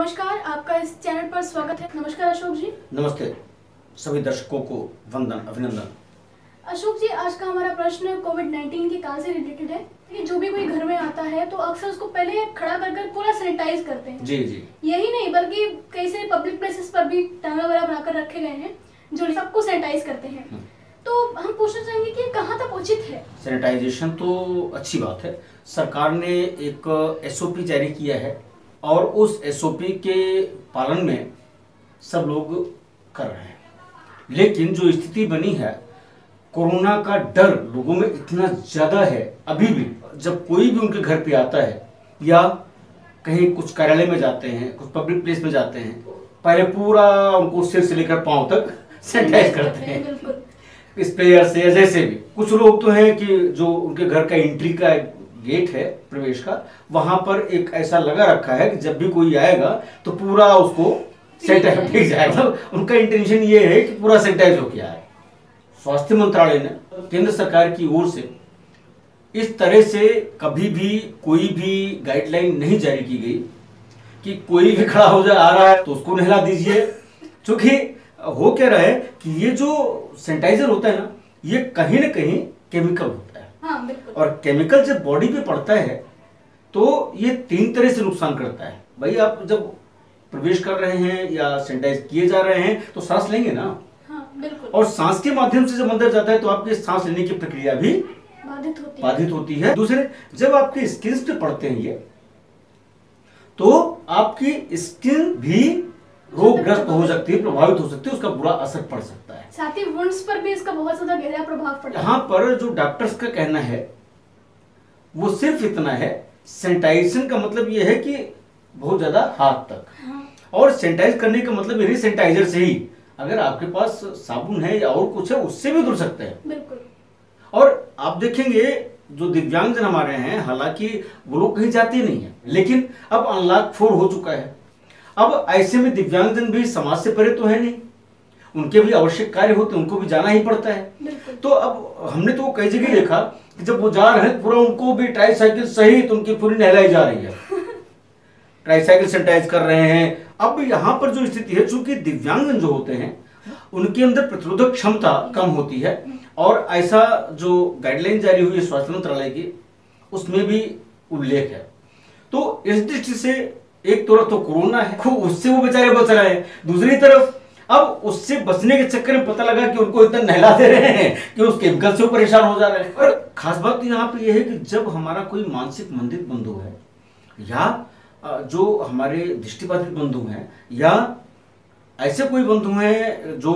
नमस्कार, आपका इस चैनल पर स्वागत है। नमस्कार अशोक जी। नमस्ते सभी दर्शकों को वंदन अभिनंदन। अशोक जी, आज का हमारा प्रश्न कोविड-19 के काल से रिलेटेड है कि जो भी कोई घर में आता है तो अक्सर उसको पहले खड़ा कर पूरा सैनिटाइज करते हैं। जी जी। यही नहीं बल्कि कई सारे पब्लिक प्लेसेस पर भी टांगा वगैरह बनाकर रखे गए हैं जो सबको सैनिटाइज करते हैं। तो हम पूछना चाहेंगे कि कहाँ तक उचित है? सैनिटाइजेशन तो अच्छी बात है। सरकार ने एक एसओपी जारी किया है और उस एसओपी के पालन में सब लोग कर रहे हैं, लेकिन जो स्थिति बनी है, कोरोना का डर लोगों में इतना ज़्यादा है अभी भी। जब कोई भी उनके घर पे आता है या कहीं कुछ कार्यालय में जाते हैं, कुछ पब्लिक प्लेस में जाते हैं, पहले पूरा उनको सिर से लेकर पांव तक सैनिटाइज करते हैं स्प्रेयर से या जैसे भी। कुछ लोग तो हैं कि जो उनके घर का एंट्री का गेट है प्रवेश का, वहां पर एक ऐसा लगा रखा है कि जब भी कोई आएगा तो पूरा उसको सैनिटाइज फेंक जाएगा। उनका इंटेंशन ये है कि पूरा सैनिटाइज हो गया है। स्वास्थ्य मंत्रालय ने केंद्र सरकार की ओर से इस तरह से कभी भी कोई भी गाइडलाइन नहीं जारी की गई कि कोई भी खड़ा हो जा आ रहा है तो उसको नहला दीजिए। क्योंकि हो क्या रहा है कि ये जो सैनिटाइजर होता है ना, ये कहीं ना कहीं केमिकल होता है। हाँ, बिल्कुल। और केमिकल जब बॉडी पे पड़ता है तो ये 3 तरह से नुकसान करता है। भाई, आप जब प्रवेश कर रहे हैं या सैनिटाइज किए जा रहे हैं तो सांस लेंगे ना। हाँ, बिल्कुल। और सांस के माध्यम से जब अंदर जाता है तो आपकी सांस लेने की प्रक्रिया भी बाधित होती है। दूसरे, जब आपके स्किन पे पड़ते हैं ये, तो आपकी स्किन भी रोगग्रस्त हो सकती है, प्रभावित हो सकती है, उसका बुरा असर पड़ सकता है। साथ ही वुंड्स पर भी इसका बहुत ज्यादा गहरा प्रभाव पड़ता है। यहाँ पर जो डॉक्टर्स का कहना है वो सिर्फ इतना है, सैनिटाइजेशन का मतलब ये है कि बहुत ज्यादा हाथ तक। हाँ। और सैनिटाइज करने का मतलब यही सैनिटाइजर से ही, अगर आपके पास साबुन है या और कुछ है उससे भी धुल सकते हैं। बिल्कुल। और आप देखेंगे जो दिव्यांगजन हमारे हैं, हालांकि वो लोग कहीं जाते नहीं है, लेकिन अब अनलॉक 4 हो चुका है। अब ऐसे में दिव्यांगजन भी समाज से परे तो है नहीं, उनके भी आवश्यक कार्य होते हैं, उनको भी जाना ही पड़ता है। तो अब हमने तो कई जगह देखा कि जब वो जा रहे हैं पूरा उनको भी ट्राईसाइकिल सहित उनकी पूरी नहलाई जा रही है। ट्राईसाइकिल सैनिटाइज कर रहे हैं। अब यहाँ पर जो स्थिति है, चूंकि दिव्यांगजन जो होते हैं उनके अंदर प्रतिरोधक क्षमता कम होती है, और ऐसा जो गाइडलाइन जारी हुई है स्वास्थ्य मंत्रालय की उसमें भी उल्लेख है। तो इस दृष्टि से एक तरफ तो कोरोना है, उससे वो बेचारे बच रहे हैं, दूसरी तरफ अब उससे बचने के चक्कर में पता लगा कि उनको इतना नहला दे रहे हैं कि उस केमिकल से वो परेशान हो जा रहे हैं। और खास बात तो यहाँ पे ये है कि जब हमारा कोई मानसिक मंदित बंधु है या जो हमारे दृष्टिबाधित बंधु हैं या ऐसे कोई बंधु हैं जो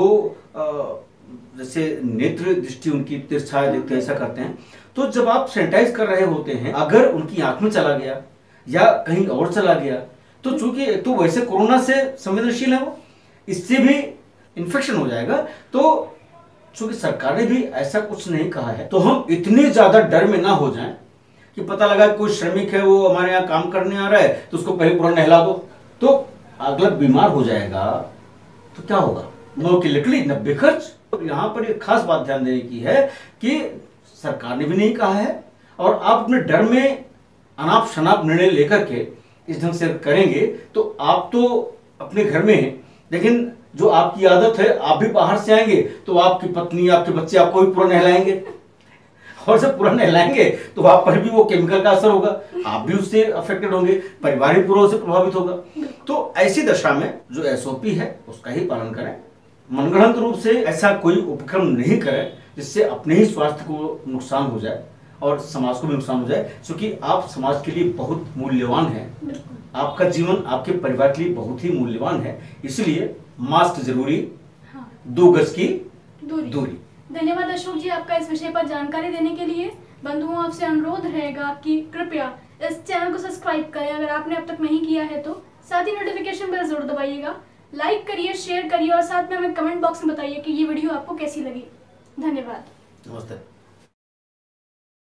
जैसे नेत्र दृष्टि उनकी तिरछा देखते हैं, ऐसा करते हैं, तो जब आप सैनिटाइज कर रहे होते हैं, अगर उनकी आंख में चला गया या कहीं और चला गया तो चूंकि तो वैसे कोरोना से संवेदनशील है, वो इससे भी इन्फेक्शन हो जाएगा। तो चूंकि सरकार ने भी ऐसा कुछ नहीं कहा है, तो हम इतने ज्यादा डर में ना हो जाएं कि पता लगा कोई श्रमिक है वो हमारे यहाँ काम करने आ रहा है तो उसको पहले पूरा नहला दो, तो अगला बीमार हो जाएगा तो क्या होगा? 9 की लकड़ी 90 खर्च। यहाँ पर एक खास बात ध्यान देने की है कि सरकार ने भी नहीं कहा है, और आप अपने डर में अनाप शनाप निर्णय लेकर के इस ढंग से करेंगे तो आप तो अपने घर में हैं, लेकिन जो आपकी आदत है, आप भी बाहर से आएंगे तो आपकी पत्नी, आपके बच्चे आपको भी पूरा नहलाएंगे, और जब पूरा नहलाएंगे तो आप पर भी वो केमिकल का असर होगा, आप भी उससे अफेक्टेड होंगे, परिवार भी पूरा उससे प्रभावित होगा। तो ऐसी दशा में जो एसओपी है उसका ही पालन करें, मनगढ़ंत रूप से ऐसा कोई उपक्रम नहीं करें जिससे अपने ही स्वास्थ्य को नुकसान हो जाए और समाज को भी नुकसान हो जाए, क्योंकि आप समाज के लिए बहुत मूल्यवान हैं। आपका जीवन आपके परिवार के लिए बहुत ही मूल्यवान है, इसलिए मास्क जरूरी। हाँ। 2 गज की दूरी। धन्यवाद अशोक जी आपका इस विषय पर जानकारी देने के लिए। बंधुओं, आपसे अनुरोध रहेगा कि कृपया इस चैनल को सब्सक्राइब करें अगर आपने अब तक नहीं किया है तो, साथ ही नोटिफिकेशन बेल जरूर दबाइएगा, लाइक करिए, शेयर करिए और साथ में हमें कमेंट बॉक्स में बताइए कि ये वीडियो आपको कैसी लगी। धन्यवाद। नमस्ते।